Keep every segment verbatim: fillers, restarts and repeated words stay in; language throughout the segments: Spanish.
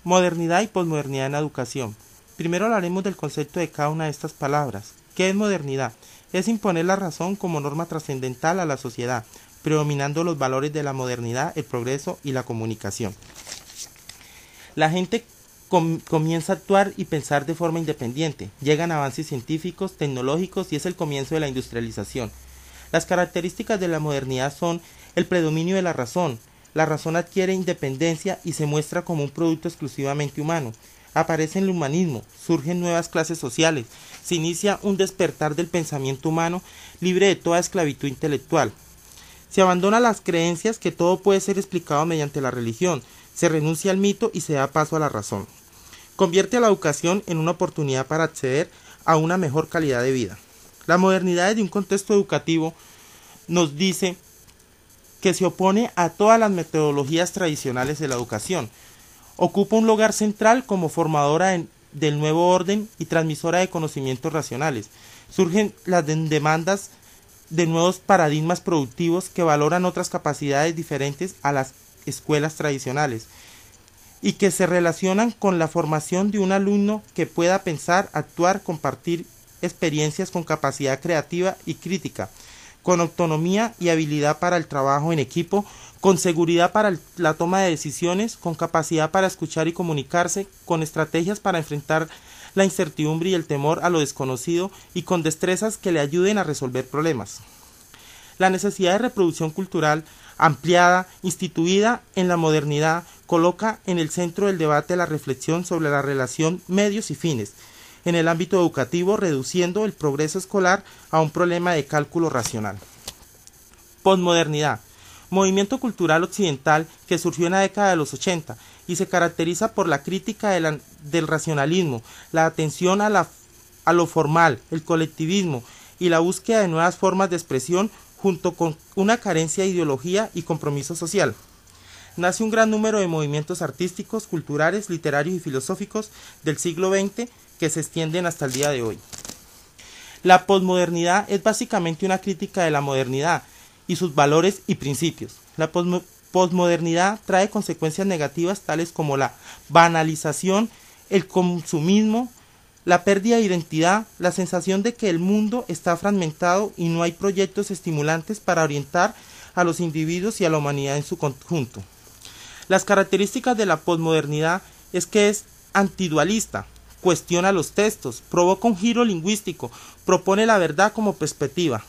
Modernidad y posmodernidad en la educación. Primero hablaremos del concepto de cada una de estas palabras. ¿Qué es modernidad? Es imponer la razón como norma trascendental a la sociedad, predominando los valores de la modernidad, el progreso y la comunicación. La gente com- comienza a actuar y pensar de forma independiente. Llegan avances científicos, tecnológicos y es el comienzo de la industrialización. Las características de la modernidad son el predominio de la razón. La razón adquiere independencia y se muestra como un producto exclusivamente humano. Aparece el humanismo, surgen nuevas clases sociales, se inicia un despertar del pensamiento humano libre de toda esclavitud intelectual. Se abandonan las creencias que todo puede ser explicado mediante la religión, se renuncia al mito y se da paso a la razón. Convierte a la educación en una oportunidad para acceder a una mejor calidad de vida. La modernidad desde un contexto educativo nos dice que se opone a todas las metodologías tradicionales de la educación. Ocupa un lugar central como formadora en, del nuevo orden y transmisora de conocimientos racionales. Surgen las de demandas de nuevos paradigmas productivos que valoran otras capacidades diferentes a las escuelas tradicionales y que se relacionan con la formación de un alumno que pueda pensar, actuar, compartir experiencias con capacidad creativa y crítica, con autonomía y habilidad para el trabajo en equipo, con seguridad para la toma de decisiones, con capacidad para escuchar y comunicarse, con estrategias para enfrentar la incertidumbre y el temor a lo desconocido y con destrezas que le ayuden a resolver problemas. La necesidad de reproducción cultural ampliada, instituida en la modernidad, coloca en el centro del debate la reflexión sobre la relación medios y fines en el ámbito educativo, reduciendo el progreso escolar a un problema de cálculo racional. Posmodernidad. Movimiento cultural occidental que surgió en la década de los ochenta y se caracteriza por la crítica de la, del racionalismo, la atención a, la, a lo formal, el colectivismo y la búsqueda de nuevas formas de expresión junto con una carencia de ideología y compromiso social. Nace un gran número de movimientos artísticos, culturales, literarios y filosóficos del siglo veinte que se extienden hasta el día de hoy. La posmodernidad es básicamente una crítica de la modernidad y sus valores y principios. La posmodernidad trae consecuencias negativas tales como la banalización, el consumismo, la pérdida de identidad, la sensación de que el mundo está fragmentado y no hay proyectos estimulantes para orientar a los individuos y a la humanidad en su conjunto. Las características de la posmodernidad es que es antidualista, cuestiona los textos, provoca un giro lingüístico, propone la verdad como perspectiva.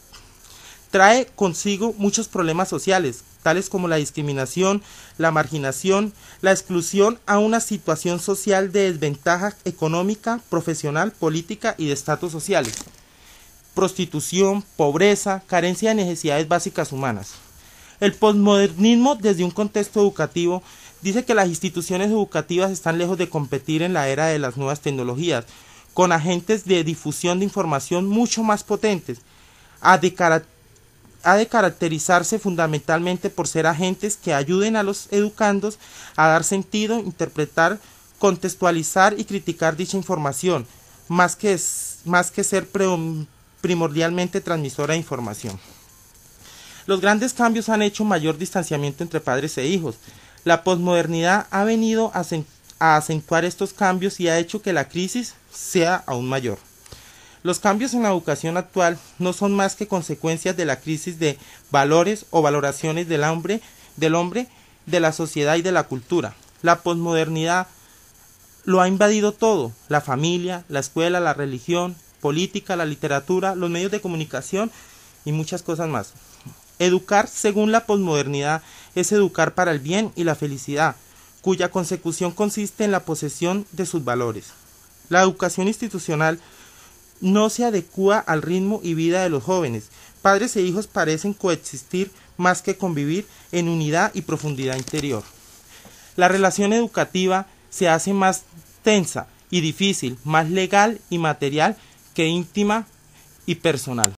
Trae consigo muchos problemas sociales, tales como la discriminación, la marginación, la exclusión a una situación social de desventaja económica, profesional, política y de estatus sociales, prostitución, pobreza, carencia de necesidades básicas humanas. El posmodernismo desde un contexto educativo dice que las instituciones educativas están lejos de competir en la era de las nuevas tecnologías, con agentes de difusión de información mucho más potentes, ha de, ha de caracterizarse fundamentalmente por ser agentes que ayuden a los educandos a dar sentido, interpretar, contextualizar y criticar dicha información, más que, más que ser pre, primordialmente transmisora de información. Los grandes cambios han hecho mayor distanciamiento entre padres e hijos. La posmodernidad ha venido a, a acentuar estos cambios y ha hecho que la crisis sea aún mayor. Los cambios en la educación actual no son más que consecuencias de la crisis de valores o valoraciones del hombre, del hombre, de la sociedad y de la cultura. La posmodernidad lo ha invadido todo: la familia, la escuela, la religión, política, la literatura, los medios de comunicación y muchas cosas más. Educar según la posmodernidad es educar para el bien y la felicidad, cuya consecución consiste en la posesión de sus valores. La educación institucional no se adecúa al ritmo y vida de los jóvenes. Padres e hijos parecen coexistir más que convivir en unidad y profundidad interior. La relación educativa se hace más tensa y difícil, más legal y material que íntima y personal.